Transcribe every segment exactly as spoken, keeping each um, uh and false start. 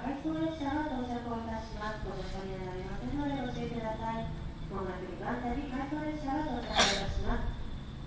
回送列車が到着をいたします。ご乗車になられませんのでご注意ください。まもなくにばんたび回送列車が到着をいたします。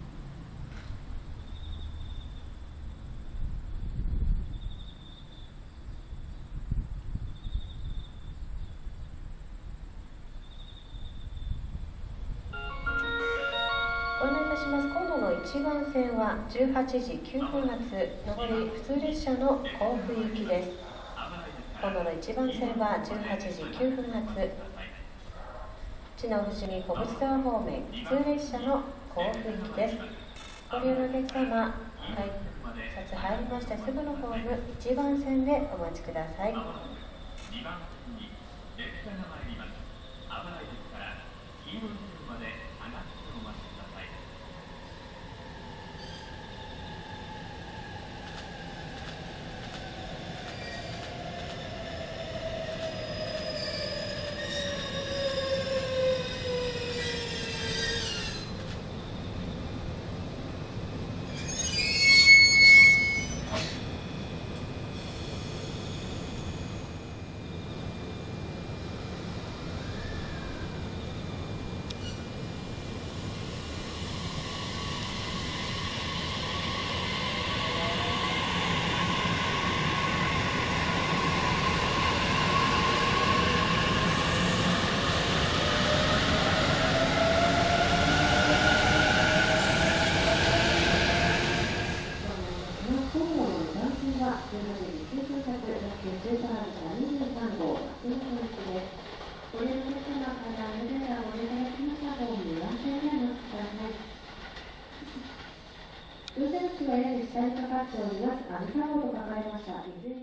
ご案内いたします。今度のいちばん線はじゅうはちじきゅうふん発、上り普通列車の甲府行きです。今度のいちばん線はじゅうはちじきゅうふん発、知能伏見小淵沢方面普通列車の甲府行きです。ご利用のお客様、改札入りましてすぐのホームいちばん線でお待ちください。 にばん線に列車が参ります。危ないですから黄色い線まで上がってお待ちください。 じゅうはちじきゅうふん発、特急じゅうさんはにじゅうさんごう、松本行きです。ご利用のお客様からエレベーターをご利用いただきましたホームにばん線でお待ちください。運転士がやや下にかかっております。ありがとうと書かれました。